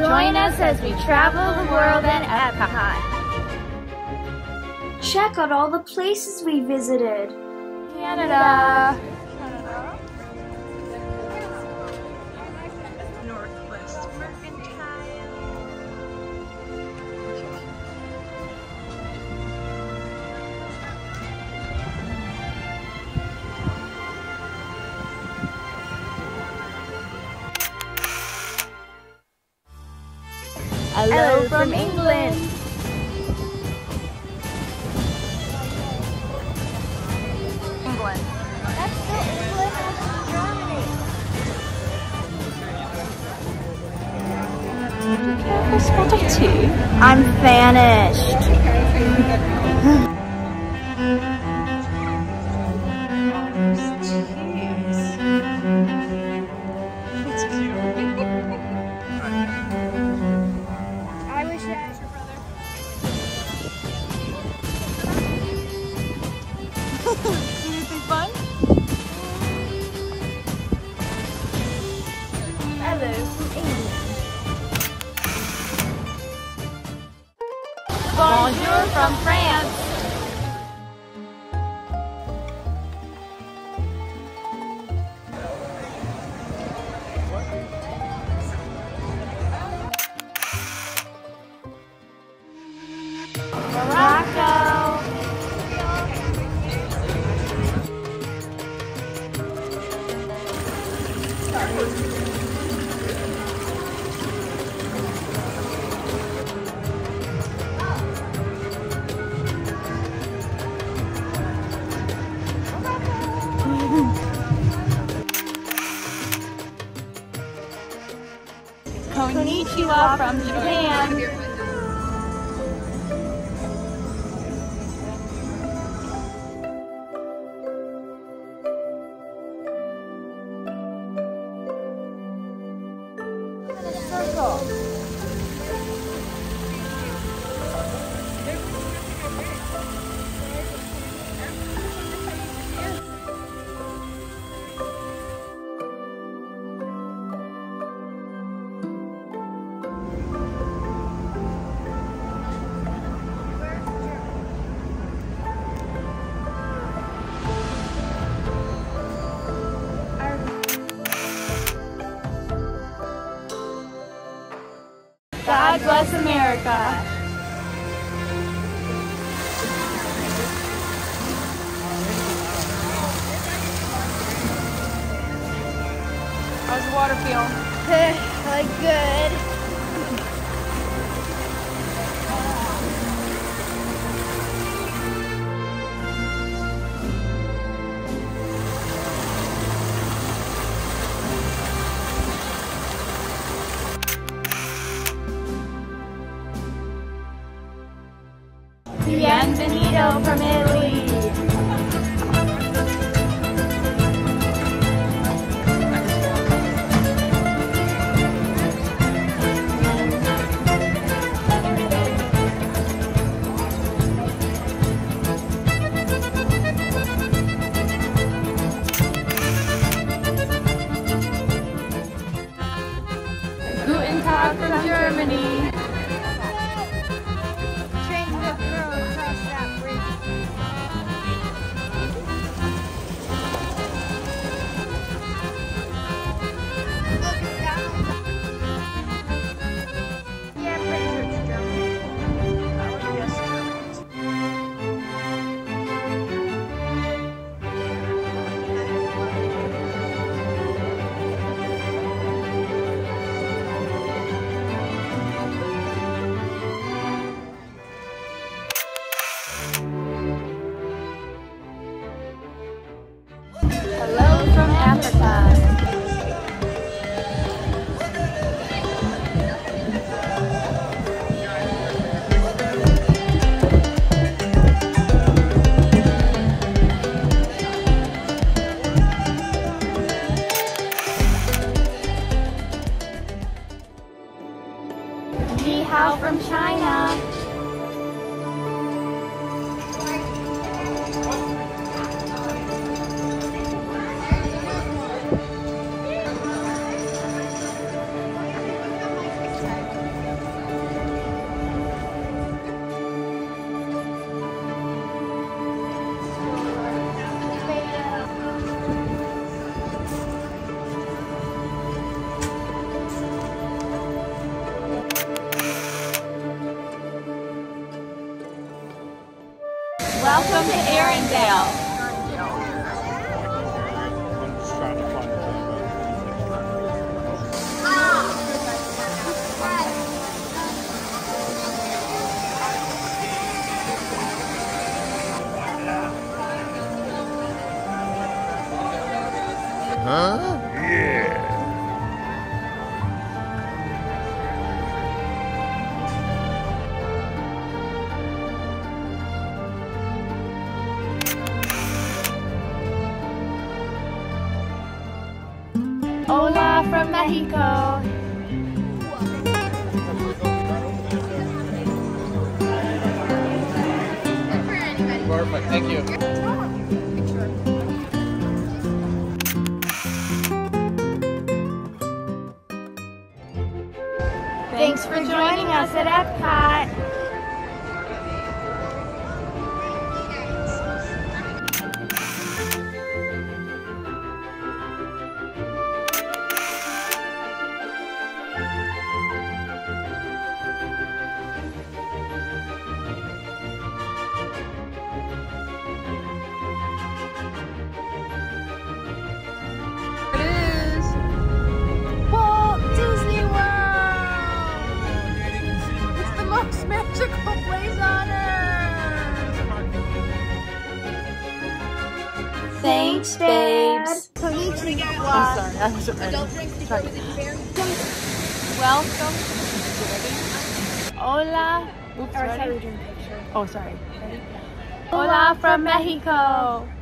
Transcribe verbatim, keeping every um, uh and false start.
Join us as we travel the world at Epcot. Check out all the places we visited. Canada. Northwest Mercantile. Hello from England. England. That's still England and Germany. Do you care for spot of tea? I'm vanished. It's cute. I wish that. Anything fun? Hello from England. Bonjour from France. Morocco. Konnichiwa from Japan. Circle. God bless America. How's the water feel? Like good. Bienvenido from Italy. Guten Tag from Germany. Hello from Africa. Ni hao from China. Garendale. I'm just trying to find it. Huh? Yeah. Hola from Mexico. Perfect, thank you. Thanks for joining us at Epcot. Magical place on earth! Thanks, babes. Konnichiwa. I'm sorry, I wasn't ready. Sorry. Welcome. Hola. Oops, Or ready? sorry, we're doing a picture. Oh, sorry. Ready? Hola from Mexico.